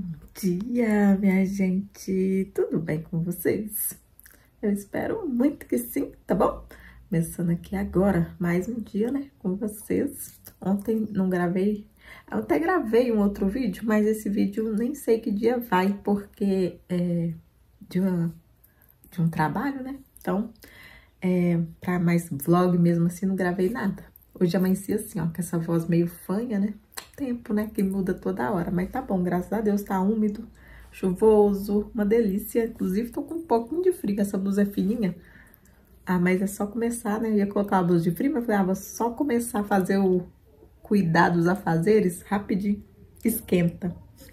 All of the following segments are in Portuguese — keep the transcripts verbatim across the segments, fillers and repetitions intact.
Dia, minha gente, tudo bem com vocês? Eu espero muito que sim, tá bom? Começando aqui agora, mais um dia, né, com vocês. Ontem não gravei, eu até gravei um outro vídeo, mas esse vídeo nem sei que dia vai, porque é de, uma, de um trabalho, né? Então, é, pra mais vlog mesmo assim, não gravei nada. Hoje amanheci assim, ó, com essa voz meio fanha, né? Tempo, né, que muda toda hora, mas tá bom, graças a Deus, tá úmido, chuvoso, uma delícia. Inclusive, tô com um pouquinho de frio, essa blusa é fininha. Ah, mas é só começar, né, eu ia colocar a blusa de frio, mas eu falei, ah, vou só começar a fazer o cuidar dos afazeres, rapidinho, esquenta.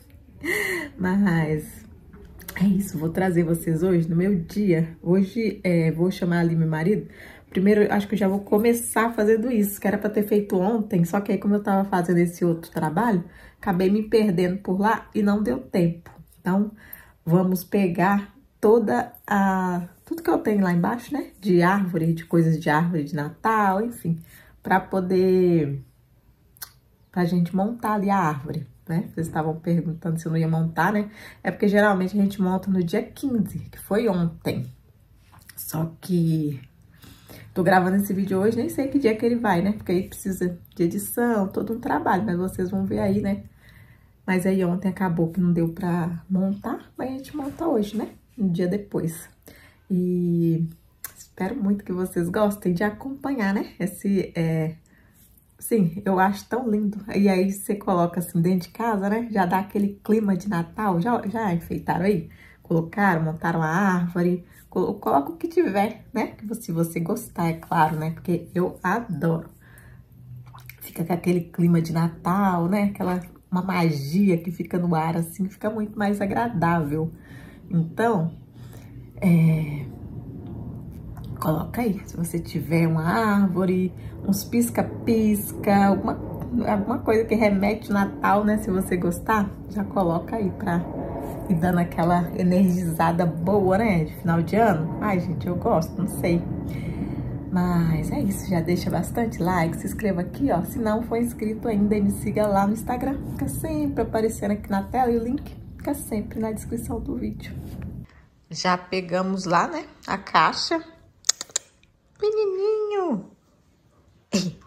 Mas é isso, vou trazer vocês hoje, no meu dia. Hoje, é, vou chamar ali meu marido. Primeiro, acho que eu já vou começar fazendo isso, que era pra ter feito ontem, só que aí como eu tava fazendo esse outro trabalho, acabei me perdendo por lá e não deu tempo. Então, vamos pegar toda a... tudo que eu tenho lá embaixo, né? De árvore, de coisas de árvore de Natal, enfim, pra poder... pra gente montar ali a árvore, né? Vocês estavam perguntando se eu não ia montar, né? É porque geralmente a gente monta no dia quinze, que foi ontem. Só que... tô gravando esse vídeo hoje, nem sei que dia que ele vai, né? Porque aí precisa de edição, todo um trabalho, mas vocês vão ver aí, né? Mas aí ontem acabou que não deu pra montar, mas a gente monta hoje, né? Um dia depois. E espero muito que vocês gostem de acompanhar, né? Esse, é... sim, eu acho tão lindo. E aí você coloca assim dentro de casa, né? Já dá aquele clima de Natal. Já, já enfeitaram aí? Colocaram, montaram a árvore... Coloca o que tiver, né? Se você gostar, é claro, né? Porque eu adoro. Fica com aquele clima de Natal, né? Aquela uma magia que fica no ar, assim, fica muito mais agradável. Então, é... coloca aí. Se você tiver uma árvore, uns pisca-pisca, alguma, alguma coisa que remete Natal, né? Se você gostar, já coloca aí pra... e dando aquela energizada boa, né? De final de ano. Ai, gente, eu gosto, não sei. Mas é isso, já deixa bastante like, se inscreva aqui, ó. Se não for inscrito ainda, me siga lá no Instagram. Fica sempre aparecendo aqui na tela e o link fica sempre na descrição do vídeo. Já pegamos lá, né? A caixa. Menininho! Ei.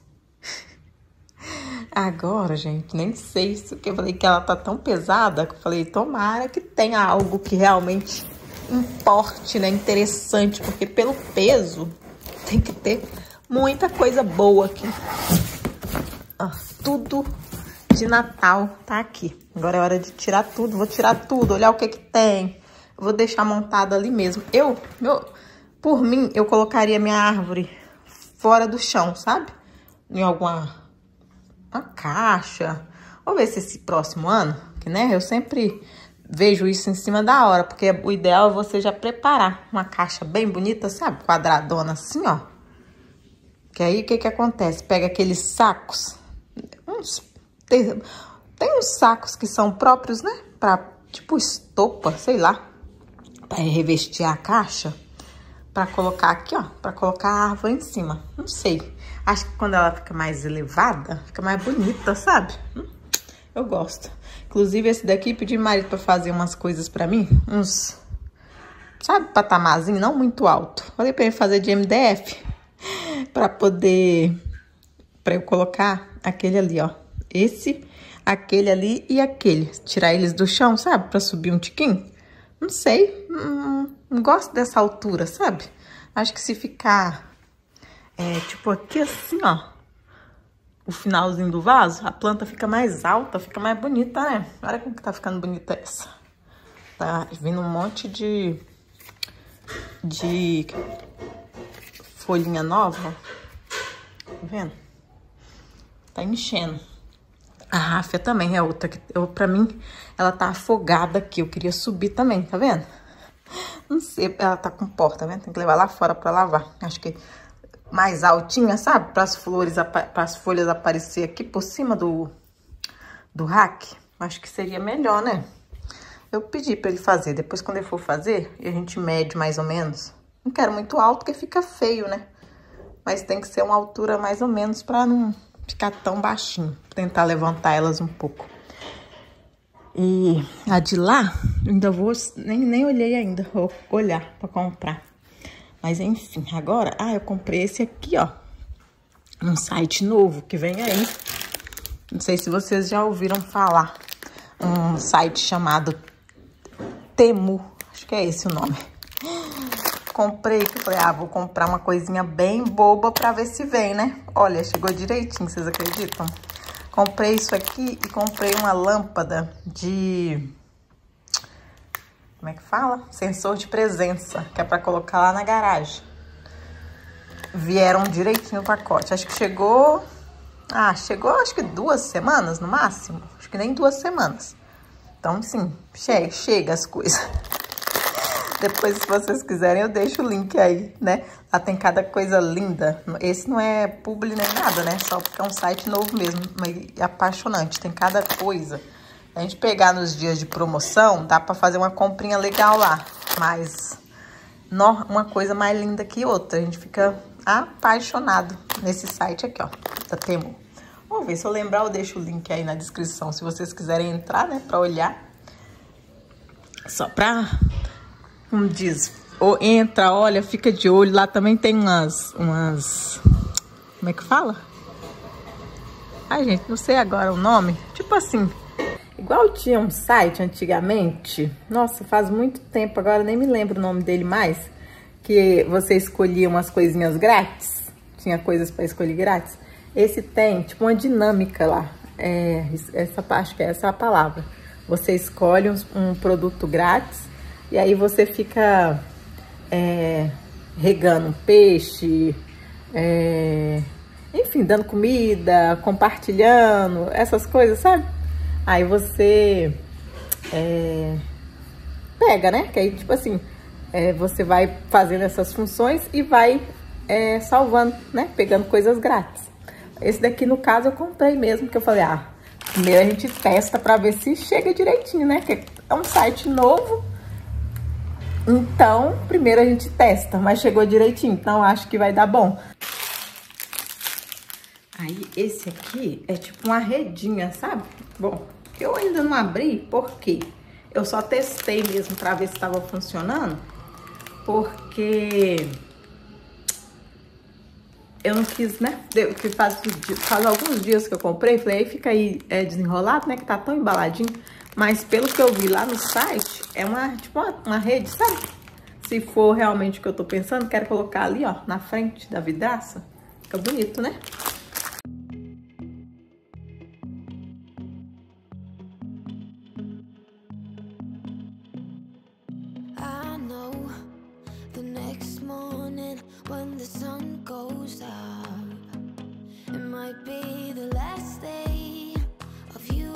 Agora, gente, nem sei isso que eu falei que ela tá tão pesada que eu falei, tomara que tenha algo que realmente importe, né? Interessante, porque pelo peso tem que ter muita coisa boa aqui. Ó, tudo de Natal tá aqui. Agora é hora de tirar tudo, vou tirar tudo, olhar o que que tem. Eu vou deixar montada ali mesmo. Eu, meu, por mim, eu colocaria minha árvore fora do chão, sabe? Em alguma... uma caixa. Vou ver se esse próximo ano, que né, eu sempre vejo isso em cima da hora, porque o ideal é você já preparar uma caixa bem bonita, sabe? Quadradona assim, ó. Que aí, o que que acontece? Pega aqueles sacos, uns, tem, tem uns sacos que são próprios, né? Pra, tipo, estopa, sei lá, pra revestir a caixa, pra colocar aqui, ó, pra colocar a árvore em cima. Não sei. Acho que quando ela fica mais elevada, fica mais bonita, sabe? Eu gosto. Inclusive, esse daqui, pedi marido pra fazer umas coisas pra mim. Uns, sabe, patamazinho, não muito alto. Falei pra ele fazer de M D F. Pra poder, pra eu colocar aquele ali, ó. Esse, aquele ali e aquele. Tirar eles do chão, sabe? Pra subir um tiquinho. Não sei. Não, não gosto dessa altura, sabe? Acho que se ficar... é, tipo aqui assim, ó, o finalzinho do vaso, a planta fica mais alta, fica mais bonita, né? Olha como que tá ficando bonita essa. Tá vindo um monte de, de folhinha nova, tá vendo? Tá enchendo. A ráfia também é outra, que eu, pra mim, ela tá afogada aqui, eu queria subir também, tá vendo? Não sei, ela tá com pó, tá vendo? Tem que levar lá fora pra lavar, acho que... mais altinha, sabe? Para as flores, para as folhas aparecer aqui por cima do, do rack. Acho que seria melhor, né? Eu pedi para ele fazer. Depois, quando ele for fazer, a gente mede mais ou menos. Não quero muito alto, porque fica feio, né? Mas tem que ser uma altura mais ou menos para não ficar tão baixinho. Tentar levantar elas um pouco. E a de lá, ainda vou... Nem, nem olhei ainda, vou olhar pra comprar. Mas enfim, agora... Ah, eu comprei esse aqui, ó. Um site novo que vem aí. Não sei se vocês já ouviram falar. Um site chamado Temu. Acho que é esse o nome. Comprei, que eu falei, ah, vou comprar uma coisinha bem boba pra ver se vem, né? Olha, chegou direitinho, vocês acreditam? Comprei isso aqui e comprei uma lâmpada de... Como é que fala? Sensor de presença, que é pra colocar lá na garagem. Vieram direitinho o pacote. Acho que chegou... Ah, chegou acho que duas semanas no máximo. Acho que nem duas semanas. Então, sim, chega, chega as coisas. Depois, se vocês quiserem, eu deixo o link aí, né? Lá tem cada coisa linda. Esse não é publi nem nada, né? Só porque é um site novo mesmo, mas apaixonante. Tem cada coisa. A gente pegar nos dias de promoção, dá pra fazer uma comprinha legal lá. Mas uma coisa mais linda que outra. A gente fica apaixonado nesse site aqui, ó, da Temu. Vamos ver, se eu lembrar, eu deixo o link aí na descrição, se vocês quiserem entrar, né, pra olhar. Só pra... Como diz, ou entra, olha, fica de olho. Lá também tem umas, umas... Como é que fala? Ai, gente, não sei agora o nome. Tipo assim, igual tinha um site antigamente. Nossa, faz muito tempo, agora nem me lembro o nome dele mais. Que você escolhia umas coisinhas grátis. Tinha coisas para escolher grátis. Esse tem, tipo, uma dinâmica lá. É, essa, acho que é essa a palavra. Você escolhe um, um produto grátis. E aí você fica é, regando peixe, é, enfim, dando comida, compartilhando, essas coisas, sabe? Aí você é, pega, né? Que aí, tipo assim, é, você vai fazendo essas funções e vai é, salvando, né? Pegando coisas grátis. Esse daqui, no caso, eu comprei mesmo, que eu falei, ah, primeiro a gente testa pra ver se chega direitinho, né? Que é um site novo. Então, primeiro a gente testa, mas chegou direitinho, então acho que vai dar bom. Aí, esse aqui é tipo uma redinha, sabe? Bom, eu ainda não abri, porque eu só testei mesmo pra ver se estava funcionando, porque eu não quis, né? Que faz, faz alguns dias que eu comprei, falei, aí fica aí é, desenrolado, né? Que tá tão embaladinho. Mas pelo que eu vi lá no site, é uma, tipo uma, uma rede, sabe? Se for realmente o que eu tô pensando, quero colocar ali, ó, na frente da vidraça. Fica bonito, né? I know the next morning when the sun goes up, it might be the last day of you.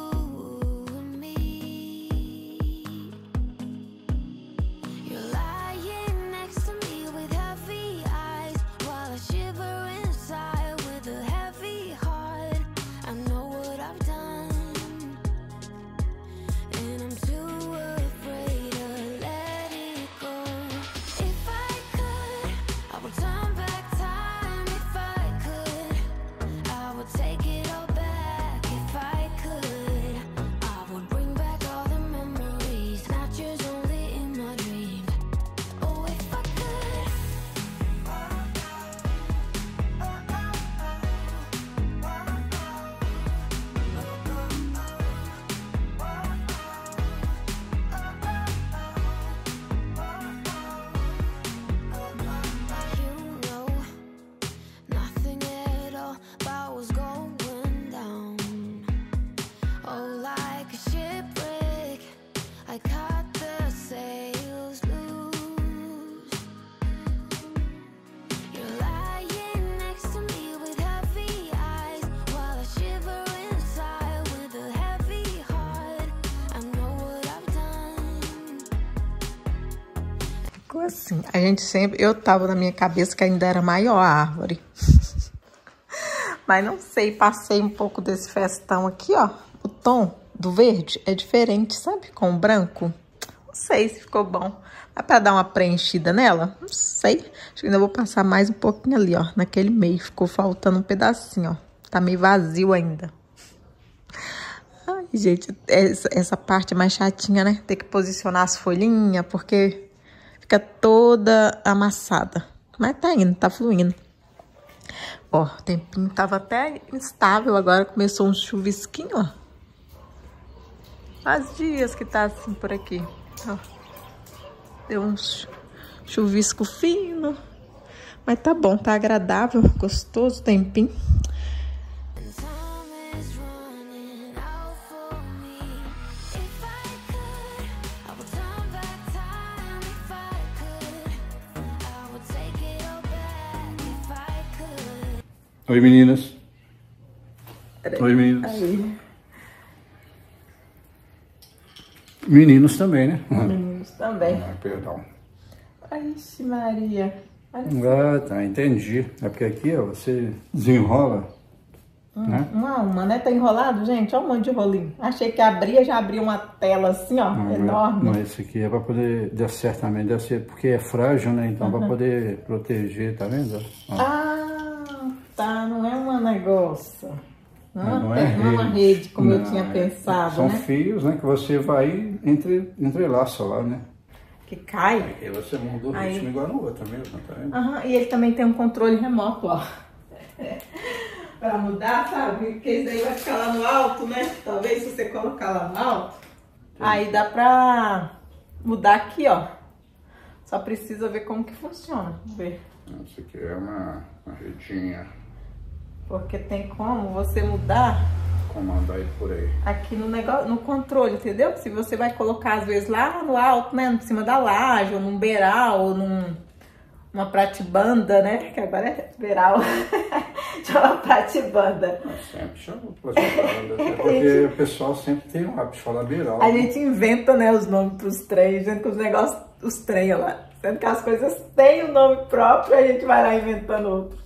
Assim, a gente sempre, eu tava na minha cabeça que ainda era maior a árvore. Mas não sei, passei um pouco desse festão aqui, ó. O tom do verde é diferente, sabe? Com o branco. Não sei se ficou bom. Dá pra dar uma preenchida nela? Não sei. Acho que ainda vou passar mais um pouquinho ali, ó. Naquele meio. Ficou faltando um pedacinho, ó. Tá meio vazio ainda. Ai, E, gente, essa, essa parte é mais chatinha, né? Ter que posicionar as folhinhas, porque fica toda amassada. Mas tá indo, tá fluindo. Ó, o tempinho tava até instável, agora começou um chuvisquinho, ó. Faz dias que tá assim por aqui, ó. Deu um chuvisco fino. Mas tá bom, tá agradável, gostoso o tempinho. Oi, meninas. Oi, meninos. Aí. Meninos também, né? Meninos também. Ah, perdão. Ixi, Maria. Ah, tá, entendi. É porque aqui, ó, você desenrola, hum, né? Uma a uma, né? Tá enrolado, gente? Olha um monte de rolinho. Achei que abria, já abria uma tela assim, ó, não, enorme. Não, esse aqui é pra poder dar certo também, deve ser, porque é frágil, né? Então, uhum, pra poder proteger, tá vendo? Ó. Ah, tá, não é um negócio. Não, não, não, é, não é uma rede, como não, eu tinha pensado, são né? fios, né? Que você vai entre, entrelaça lá, né? Que cai. Aí você muda o ritmo aí, igual no outro mesmo, tá vendo? Aham, e ele também tem um controle remoto, ó. Pra mudar, sabe? Porque isso aí vai ficar lá no alto, né? Talvez se você colocar lá no alto, tem, aí dá pra mudar aqui, ó. Só precisa ver como que funciona. Vamos ver. Isso aqui é uma, uma redinha. Porque tem como você mudar, comandar aí por aí. Aqui no negócio, no controle, entendeu? Se você vai colocar às vezes lá no alto, né, em cima da laje, ou num beiral, ou num uma pratibanda, né? Que agora é beiral. Chama pratibanda. Mas sempre chama pratibanda, até porque o pessoal sempre tem um hábito de falar beiral. A gente inventa, né, os nomes pros trens, dizendo que os negócios, os trem lá, sendo que as coisas têm o um nome próprio, a gente vai lá inventando outros.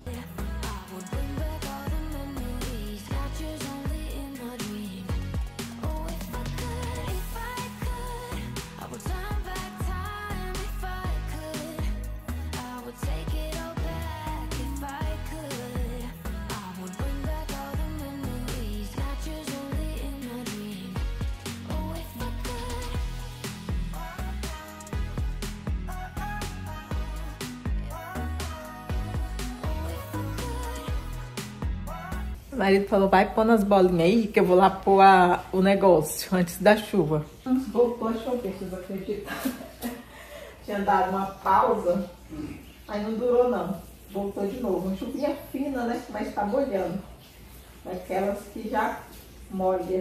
O marido falou, vai pôr nas bolinhas aí, que eu vou lá pôr a, o negócio antes da chuva. Voltou a chover, vocês acreditam? Tinha dado uma pausa, aí não durou não. Voltou de novo. Uma chuvinha fina, né? Mas tá molhando. Daquelas que já molha.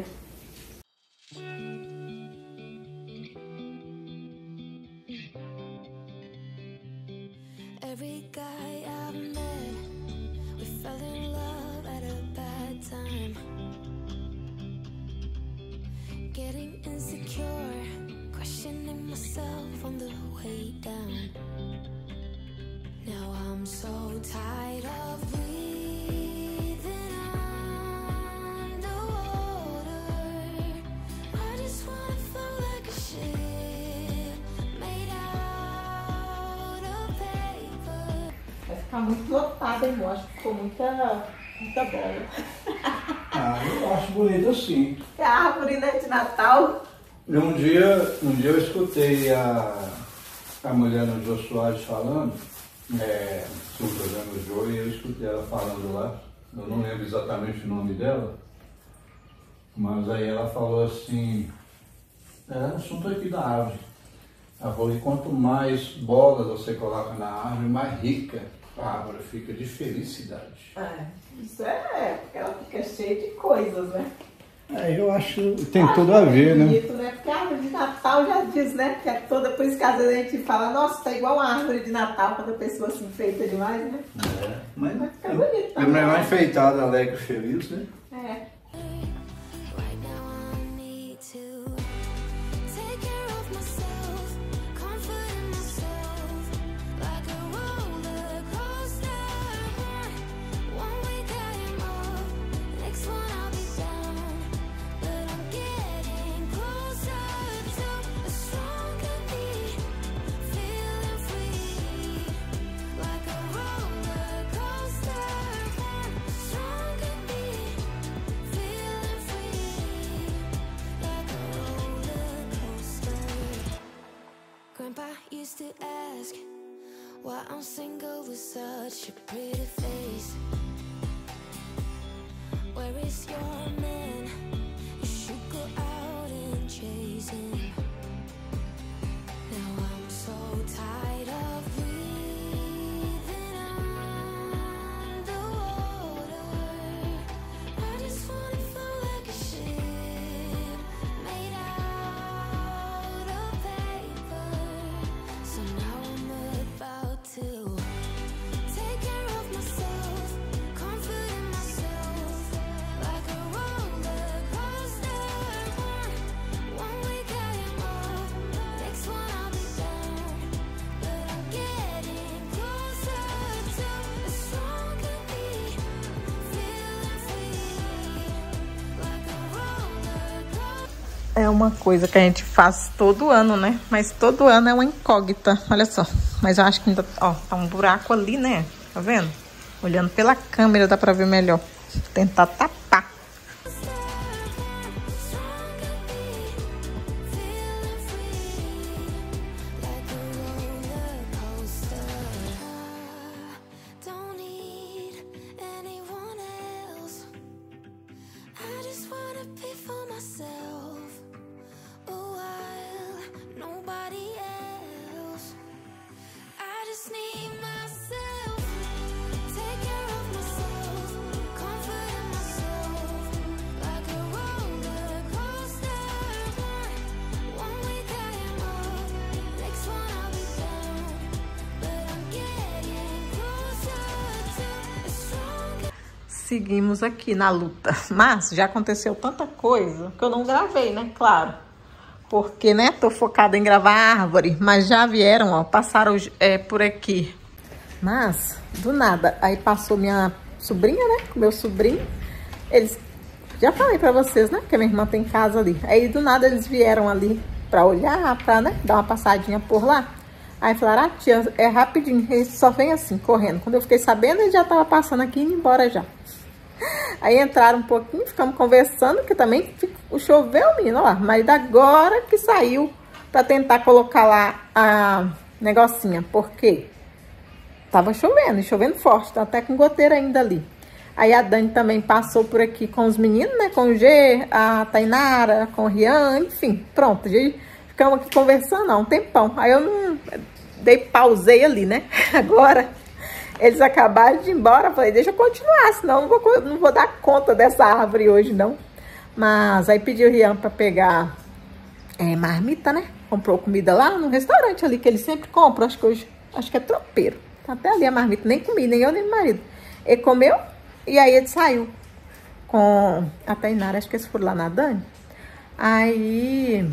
Every guy I've met, we fell in love at a bad time. Getting insecure, questioning myself on the way down. Now I'm so tired of breathing underwater. I just wanna float like a ship made out of paper. Vai ficar muito lotada, hein, acho que ficou muita, muita bola. Ah, eu acho bonito assim. É a árvore, né, de Natal. Um dia, um dia eu escutei a, a mulher no Jô Soares falando, é, sobre o programa do Jô, e eu escutei ela falando lá, eu não lembro exatamente o nome dela, mas aí ela falou assim, é o assunto aqui da árvore. Ela falou que quanto mais bolas você coloca na árvore, mais rica a árvore fica de felicidade. É, isso é, porque ela fica cheia de coisas, né? É, eu acho que tem tudo a ver, né? Bonito, né? Porque a árvore de Natal já diz, né? Que é toda, por isso que às vezes a gente fala, nossa, tá igual uma árvore de Natal, quando a pessoa se enfeita demais, né? É, mas vai ficar bonito também. É melhor enfeitada, alegre, feliz, né? É. used to ask why I'm single with such a pretty face. Where is your man? You should go out and chase him. Now I'm so tired of breathing underwater. I just wanna float like a ship made out of paper. So now I'm about to take care of myself, comfort in myself, like a roller coaster. One, one week I am up, next one I'll be down. But I'm getting closer to a stronger me, feeling free, like a roller coaster. É uma coisa que a gente faz todo ano, né? Mas todo ano é uma incógnita, olha só. Mas eu acho que ainda, ó, tá um buraco ali, né? Tá vendo? Olhando pela câmera dá pra ver melhor. Vou tentar tapar. Don't need anyone else. I just wanna be for myself a while, nobody else. I just need myself, take care of myself, comfort in myself, like a roller coaster. One, one week I am up, next one I'll be down. But I'm getting closer to a stronger. Seguimos aqui na luta. Mas já aconteceu tanta coisa que eu não gravei, né? Claro. Porque, né? Tô focada em gravar a árvore. Mas já vieram, ó. Passaram é, por aqui. Mas, do nada. Aí passou minha sobrinha, né? Com meu sobrinho. Eles... Já falei pra vocês, né? Que a minha irmã tem casa ali. Aí, do nada, eles vieram ali pra olhar, pra, né? Dar uma passadinha por lá. Aí falaram, ah, tia, é rapidinho. Eles só vem assim, correndo. Quando eu fiquei sabendo, ele já tava passando aqui e indo embora já. Aí entraram um pouquinho, ficamos conversando, que também choveu, menino, ó lá. Mas agora que saiu pra tentar colocar lá a negocinha, porque tava chovendo, chovendo forte, tá até com goteira ainda ali. Aí a Dani também passou por aqui com os meninos, né, com o G, a Tainara, com o Rian, enfim, pronto. Aí ficamos aqui conversando há um tempão. Aí eu não dei, pausei ali, né, agora... Eles acabaram de ir embora, falei, deixa eu continuar, senão não vou, não vou dar conta dessa árvore hoje, não. Mas aí pedi o Rian pra pegar é, marmita, né? Comprou comida lá no restaurante ali, que ele sempre compra, acho que hoje, acho que é tropeiro. Tá até ali a marmita, nem comi, nem eu, nem meu marido. Ele comeu e aí ele saiu com a Tainara, acho que eles foram lá na Dani. Aí,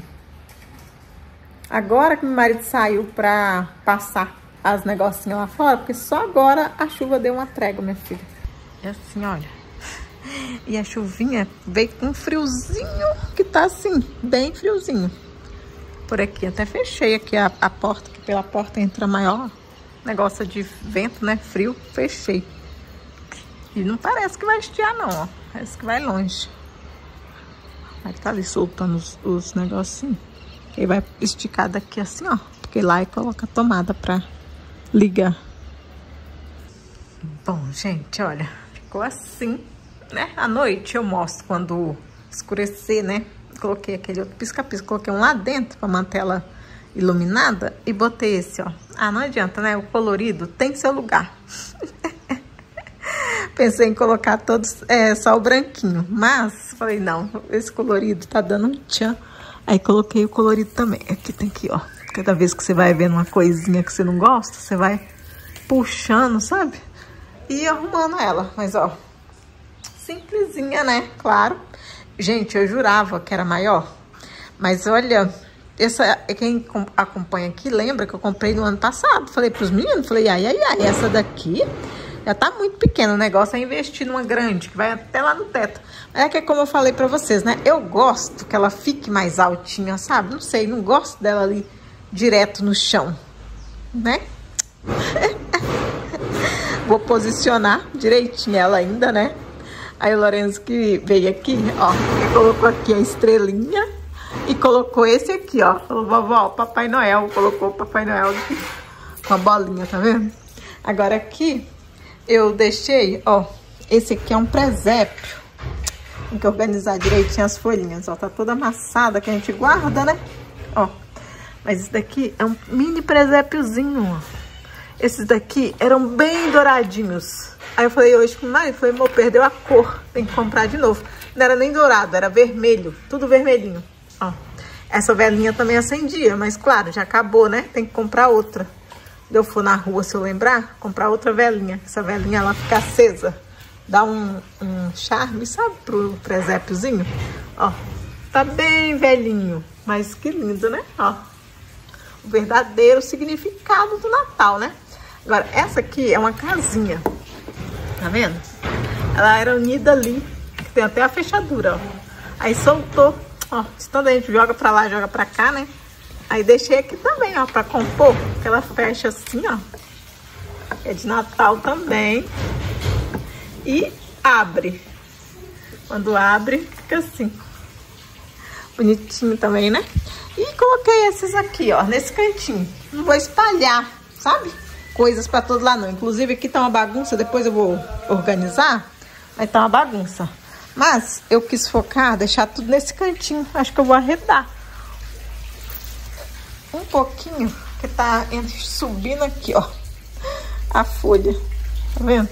agora que meu marido saiu pra passar as negocinhas lá fora, porque só agora a chuva deu uma trégua, minha filha. É assim, olha. E a chuvinha veio com um friozinho, que tá assim, bem friozinho. Por aqui, até fechei aqui a, a porta, que pela porta entra maior negócio de vento, né, frio, fechei. E não parece que vai estiar não, ó. Parece que vai longe. Aí tá ali soltando os, os negocinhos. Aí vai esticar daqui assim, ó. Porque lá e coloca a tomada pra ligar. Bom, gente, olha, ficou assim, né? À noite eu mostro quando escurecer, né? Coloquei aquele outro pisca-pisca, coloquei um lá dentro pra manter ela iluminada e botei esse, ó. Ah, não adianta, né? O colorido tem seu lugar. Pensei em colocar todos, é, só o branquinho, mas falei, não, esse colorido tá dando um tchan. Aí coloquei o colorido também. Aqui tem que, ó. Cada vez que você vai vendo uma coisinha que você não gosta, você vai puxando, sabe? E arrumando ela. Mas, ó, simplesinha, né? Claro. Gente, eu jurava que era maior. Mas, olha, essa, quem acompanha aqui lembra que eu comprei no ano passado. Falei pros meninos, falei, ai, ai, ai, essa daqui já tá muito pequena. O negócio é investir numa grande, que vai até lá no teto. É que é como eu falei pra vocês, né? Eu gosto que ela fique mais altinha, sabe? Não sei, não gosto dela ali direto no chão, né? Vou posicionar direitinho ela ainda, né? Aí o Lorenzo que veio aqui, ó, colocou aqui a estrelinha. E colocou esse aqui, ó. Falou, vovó, Papai Noel. Colocou o Papai Noel aqui, com a bolinha, tá vendo? Agora aqui, eu deixei, ó. Esse aqui é um presépio. Tem que organizar direitinho as folhinhas, ó. Tá toda amassada que a gente guarda, né? Ó. Mas esse daqui é um mini presépiozinho, ó. Esses daqui eram bem douradinhos. Aí eu falei hoje com o marido, falei, amor, perdeu a cor. Tem que comprar de novo. Não era nem dourado, era vermelho. Tudo vermelhinho, ó. Essa velinha também acendia, mas claro, já acabou, né? Tem que comprar outra. Se eu for na rua, se eu lembrar, comprar outra velinha. Essa velinha, ela fica acesa. Dá um, um charme, sabe, pro presépiozinho? Ó, tá bem velhinho, mas que lindo, né? Ó, o verdadeiro significado do Natal, né? Agora, essa aqui é uma casinha, tá vendo? Ela era unida ali, tem até a fechadura, ó. Aí soltou, ó, quando a gente joga pra lá, joga pra cá, né? Aí deixei aqui também, ó, pra compor, que ela fecha assim, ó. É de Natal também. E abre. Quando abre, fica assim. Bonitinho também, né? E coloquei esses aqui, ó, nesse cantinho. Não vou espalhar, sabe? Coisas pra todo lado, não. Inclusive aqui tá uma bagunça, depois eu vou organizar. Aí tá uma bagunça. Mas eu quis focar, deixar tudo nesse cantinho. Acho que eu vou arredar um pouquinho, que tá subindo aqui, ó, a folha. Tá vendo?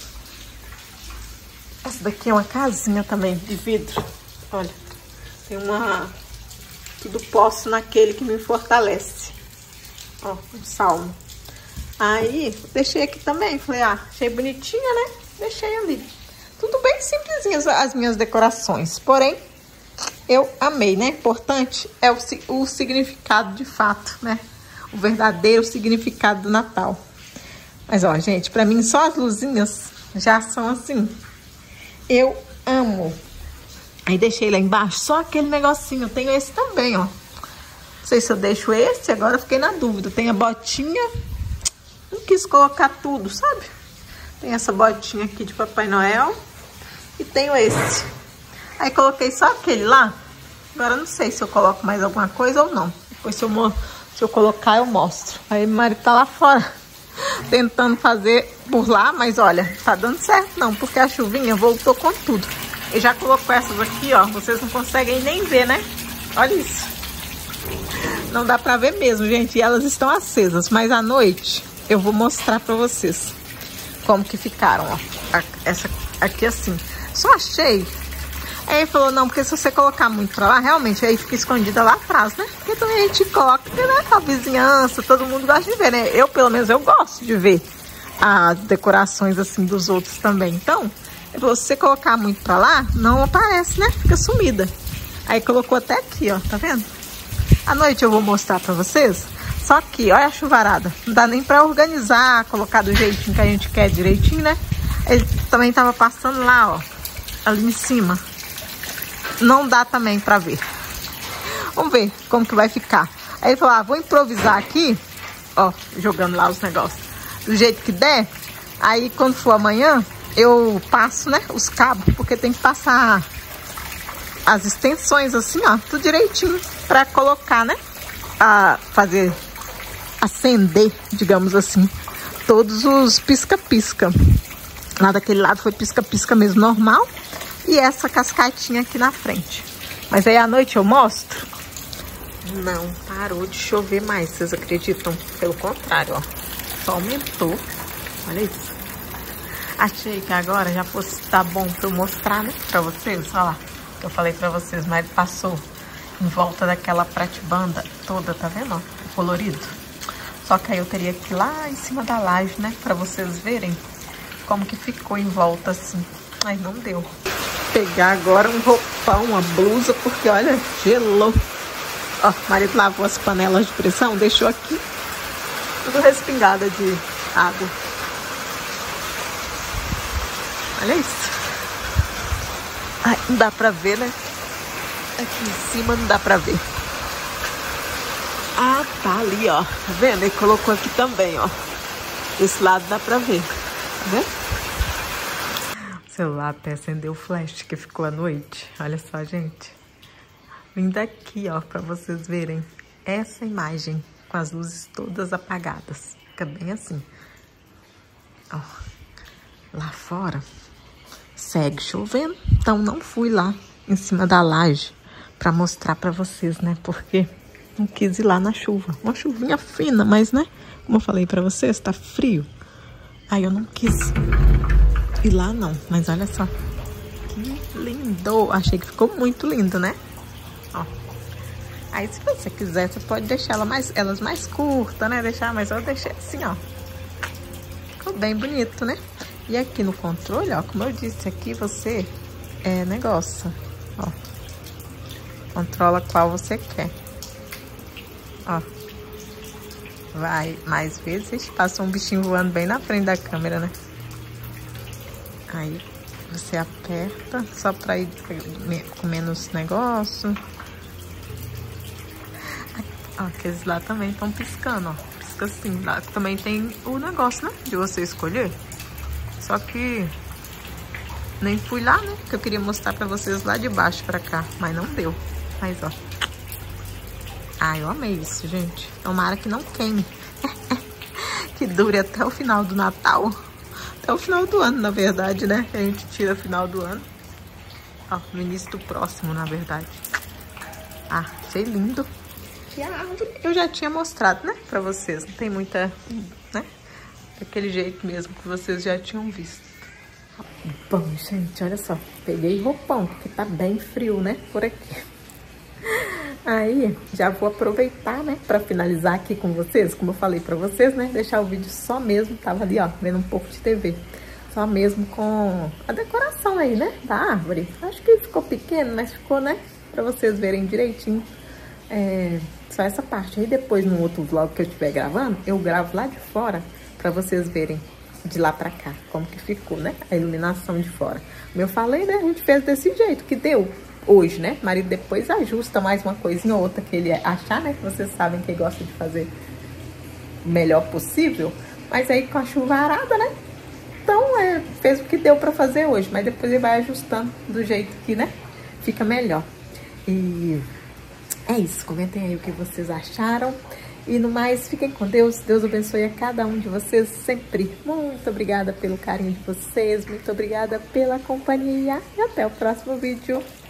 Essa daqui é uma casinha também, de vidro. Olha, tem uma... Tudo posso naquele que me fortalece. Ó, um salmo. Aí, deixei aqui também. Falei, ah, achei bonitinha, né? Deixei ali. Tudo bem simplesinhas as minhas decorações. Porém, eu amei, né? Importante é o, o significado de fato, né? O verdadeiro significado do Natal. Mas, ó, gente, pra mim só as luzinhas já são assim... Eu amo. Aí deixei lá embaixo só aquele negocinho. Eu tenho esse também, ó. Não sei se eu deixo esse, agora eu fiquei na dúvida. Tem a botinha. Não quis colocar tudo, sabe? Tem essa botinha aqui de Papai Noel. E tenho esse. Aí coloquei só aquele lá. Agora não sei se eu coloco mais alguma coisa ou não. Depois se eu, se eu colocar eu mostro. Aí meu marido tá lá fora tentando fazer por lá, mas olha, tá dando certo não, porque a chuvinha voltou com tudo. E já colocou essas aqui, ó, vocês não conseguem nem ver, né? Olha isso. Não dá pra ver mesmo, gente, e elas estão acesas, mas à noite eu vou mostrar pra vocês como que ficaram, ó. Essa aqui assim. Só achei. Aí ele falou, não, porque se você colocar muito pra lá, realmente aí fica escondida lá atrás, né? Porque também a gente coloca, né? A vizinhança, todo mundo gosta de ver, né? Eu, pelo menos, eu gosto de ver as decorações, assim, dos outros também. Então, se você colocar muito pra lá, não aparece, né? Fica sumida. Aí colocou até aqui, ó, tá vendo? À noite eu vou mostrar pra vocês. Só que, olha a chuvarada. Não dá nem pra organizar, colocar do jeitinho que a gente quer direitinho, né? Ele também tava passando lá, ó, ali em cima. Não dá também pra ver. Vamos ver como que vai ficar. Aí ele falou, ah, vou improvisar aqui. Ó, jogando lá os negócios. Do jeito que der. Aí quando for amanhã, eu passo, né, os cabos. Porque tem que passar as extensões assim, ó. Tudo direitinho pra colocar, né. A fazer acender, digamos assim, todos os pisca-pisca. Lá daquele lado foi pisca-pisca mesmo, normal. E essa cascatinha aqui na frente. Mas aí à noite eu mostro. Não parou de chover mais, vocês acreditam? Pelo contrário, ó. Só aumentou. Olha isso. Achei que agora já fosse tá bom pra eu mostrar, né? Pra vocês, olha lá. Que eu falei pra vocês, mas ele passou em volta daquela pratibanda toda, tá vendo? Ó, o colorido. Só que aí eu teria que ir lá em cima da laje, né? Pra vocês verem como que ficou em volta assim. Ai, não deu. Pegar agora um roupão, uma blusa, porque olha, gelou. Ó, o marido lavou as panelas de pressão, deixou aqui tudo respingada de água. Olha isso. Ai, não dá pra ver, né? Aqui em cima não dá pra ver. Ah, tá ali, ó. Tá vendo? Ele colocou aqui também, ó. Desse lado dá pra ver. Tá vendo? O celular até acendeu o flash que ficou à noite. Olha só, gente. Vindo aqui, ó, pra vocês verem essa imagem com as luzes todas apagadas. Fica bem assim. Ó, lá fora segue chovendo, então não fui lá em cima da laje pra mostrar pra vocês, né? Porque não quis ir lá na chuva. Uma chuvinha fina, mas, né? Como eu falei pra vocês, tá frio. Aí eu não quis ir lá, não. Mas olha só. Que lindo. Achei que ficou muito lindo, né? Ó. Aí se você quiser, você pode deixar ela mais, elas mais curtas, né? Deixar, mas eu deixei assim, ó. Ficou bem bonito, né? E aqui no controle, ó, como eu disse, aqui você é negócio, ó. Controla qual você quer. Ó. Vai mais vezes, passou um bichinho voando bem na frente da câmera, né? Aí você aperta só pra ir com menos negócio. Ó, aqueles lá também estão piscando, ó. Pisca assim. Lá também tem o negócio, né? De você escolher. Só que nem fui lá, né? Porque eu queria mostrar pra vocês lá de baixo pra cá. Mas não deu. Mas, ó. Ah, eu amei isso, gente. Tomara que não queime. Que dure até o final do Natal. Até o final do ano, na verdade, né? Que a gente tira o final do ano. Ó, no início do próximo, na verdade. Ah, achei lindo. E a árvore eu já tinha mostrado, né? Pra vocês. Não tem muita, né? Daquele jeito mesmo que vocês já tinham visto. Bom, gente, olha só. Peguei roupão, porque tá bem frio, né? Por aqui. Aí, já vou aproveitar, né, pra finalizar aqui com vocês, como eu falei pra vocês, né, deixar o vídeo só mesmo, tava ali, ó, vendo um pouco de T V, só mesmo com a decoração aí, né, da árvore. Acho que ficou pequeno, mas ficou, né, pra vocês verem direitinho, é, só essa parte. Aí depois, no outro vlog que eu estiver gravando, eu gravo lá de fora, pra vocês verem de lá pra cá, como que ficou, né, a iluminação de fora. Como eu falei, né, a gente fez desse jeito que deu. Hoje, né? O marido depois ajusta mais uma coisinha ou outra que ele achar, né? Que vocês sabem que ele gosta de fazer o melhor possível. Mas aí com a chuvarada, né? Então, é, fez o que deu pra fazer hoje. Mas depois ele vai ajustando do jeito que, né? Fica melhor. E é isso. Comentem aí o que vocês acharam. E no mais, fiquem com Deus. Deus abençoe a cada um de vocês sempre. Muito obrigada pelo carinho de vocês. Muito obrigada pela companhia. E até o próximo vídeo.